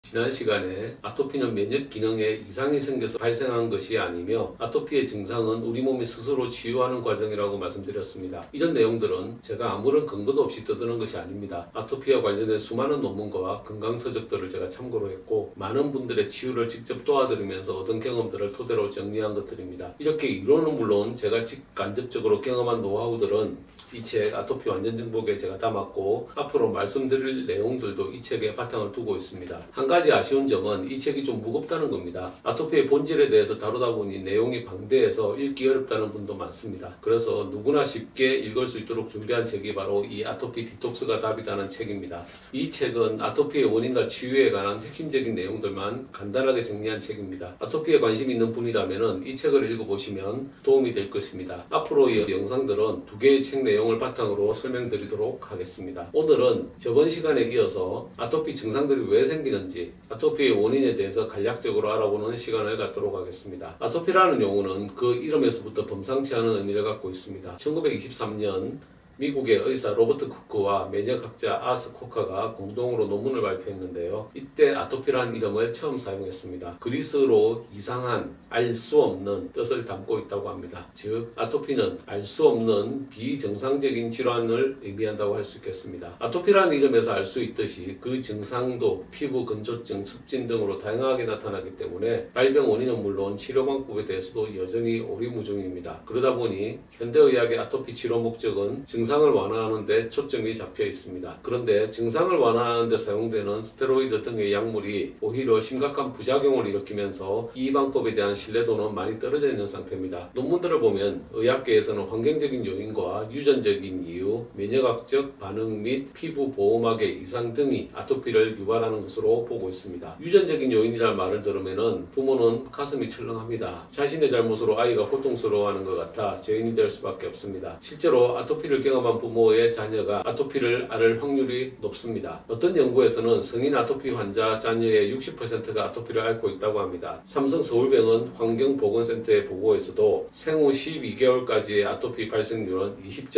지난 시간에 아토피는 면역 기능에 이상이 생겨서 발생한 것이 아니며 아토피의 증상은 우리 몸이 스스로 치유하는 과정이라고 말씀드렸습니다. 이런 내용들은 제가 아무런 근거도 없이 떠드는 것이 아닙니다. 아토피와 관련된 수많은 논문과 건강서적들을 제가 참고로 했고 많은 분들의 치유를 직접 도와드리면서 얻은 경험들을 토대로 정리한 것들입니다. 이렇게 이론은 물론 제가 직간접적으로 경험한 노하우들은 이 책 아토피 완전 정복에 제가 담았고 앞으로 말씀드릴 내용들도 이 책에 바탕을 두고 있습니다. 한 가지 아쉬운 점은 이 책이 좀 무겁다는 겁니다. 아토피의 본질에 대해서 다루다 보니 내용이 방대해서 읽기 어렵다는 분도 많습니다. 그래서 누구나 쉽게 읽을 수 있도록 준비한 책이 바로 이 아토피 디톡스가 답이라는 책입니다. 이 책은 아토피의 원인과 치유에 관한 핵심적인 내용들만 간단하게 정리한 책입니다. 아토피에 관심 있는 분이라면 이 책을 읽어보시면 도움이 될 것입니다. 앞으로 이 영상들은 두 개의 책 내용을 바탕으로 설명드리도록 하겠습니다. 오늘은 저번 시간에 이어서 아토피 증상들이 왜 생기는지 아토피의 원인에 대해서 간략적으로 알아보는 시간을 갖도록 하겠습니다. 아토피라는 용어는 그 이름에서부터 범상치 않은 의미를 갖고 있습니다. 1923년 미국의 의사 로버트 코크와 면역학자 아스 코카가 공동으로 논문을 발표했는데요. 이때 아토피라는 이름을 처음 사용했습니다. 그리스어로 이상한, 알 수 없는 뜻을 담고 있다고 합니다. 즉 아토피는 알 수 없는 비정상적인 질환을 의미한다고 할 수 있겠습니다. 아토피라는 이름에서 알 수 있듯이 그 증상도 피부 건조증, 습진 등으로 다양하게 나타나기 때문에 발병 원인은 물론 치료 방법에 대해서도 여전히 오리무중입니다. 그러다 보니 현대의학의 아토피 치료 목적은 증상을 완화하는 데 초점이 잡혀 있습니다. 그런데 증상을 완화하는 데 사용되는 스테로이드 등의 약물이 오히려 심각한 부작용을 일으키면서 이 방법에 대한 신뢰도는 많이 떨어져 있는 상태입니다. 논문들을 보면 의학계에서는 환경적인 요인과 유전적인 이유, 면역학적 반응 및 피부 보호막의 이상 등이 아토피를 유발하는 것으로 보고 있습니다. 유전적인 요인이라는 말을 들으면 부모는 가슴이 철렁합니다. 자신의 잘못으로 아이가 고통스러워하는 것 같아 죄인이 될 수밖에 없습니다. 실제로 아토피를 경험한 부모의 자녀가 아토피를 앓을 확률이 높습니다. 어떤 연구에서는 성인 아토피 환자 자녀의 60%가 아토피를 앓고 있다고 합니다. 삼성 서울병원 환경보건센터의 보고에서도 생후 12개월까지의 아토피 발생률은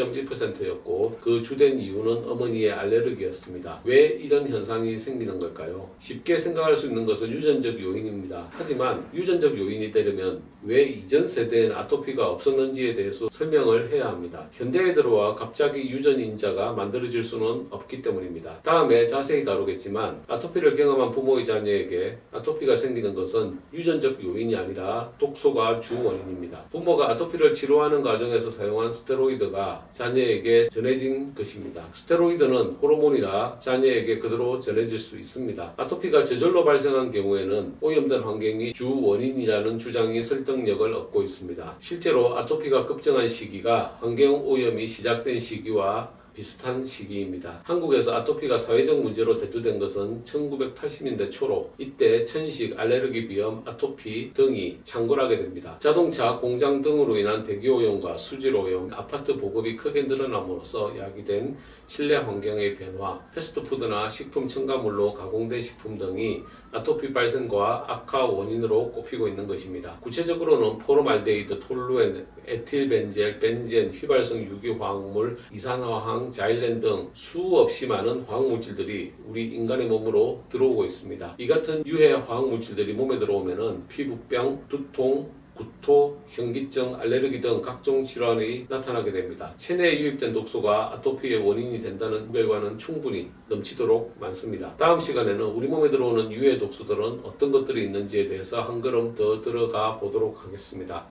20.1%였고 그 주된 이유는 어머니의 알레르기였습니다. 왜 이런 현상이 생기는 걸까요? 쉽게 생각할 수 있는 것은 유전적 요인입니다. 하지만 유전적 요인이 되려면 왜 이전 세대에는 아토피가 없었는지에 대해서 설명을 해야 합니다. 현대에 들어와 갑자기 유전인자가 만들어질 수는 없기 때문입니다. 다음에 자세히 다루겠지만 아토피를 경험한 부모의 자녀에게 아토피가 생기는 것은 유전적 요인이 아니라 독소가 주 원인입니다. 부모가 아토피를 치료하는 과정에서 사용한 스테로이드가 자녀에게 전해진 것입니다. 스테로이드는 호르몬이라 자녀에게 그대로 전해질 수 있습니다. 아토피가 저절로 발생한 경우에는 오염된 환경이 주 원인이라는 주장이 설득력을 얻고 있습니다. 실제로 아토피가 급증한 시기가 환경 오염이 시작된 시기와 비슷한 시기입니다. 한국에서 아토피가 사회적 문제로 대두된 것은 1980년대 초로 이때 천식, 알레르기 비염, 아토피 등이 창궐하게 됩니다. 자동차, 공장 등으로 인한 대기오염과 수질오염, 아파트 보급이 크게 늘어남으로써 야기된 실내 환경의 변화, 패스트푸드나 식품 첨가물로 가공된 식품 등이 아토피 발생과 악화 원인으로 꼽히고 있는 것입니다. 구체적으로는 포르말데히드, 톨루엔, 에틸벤젤, 벤젠, 휘발성 유기화학물, 이산화황, 자일렌 등 수없이 많은 화학물질들이 우리 인간의 몸으로 들어오고 있습니다. 이 같은 유해 화학물질들이 몸에 들어오면 피부병, 두통, 구토, 현기증, 알레르기 등 각종 질환이 나타나게 됩니다. 체내에 유입된 독소가 아토피의 원인이 된다는 결과는 충분히 넘치도록 많습니다. 다음 시간에는 우리 몸에 들어오는 유해 독소들은 어떤 것들이 있는지에 대해서 한 걸음 더 들어가 보도록 하겠습니다.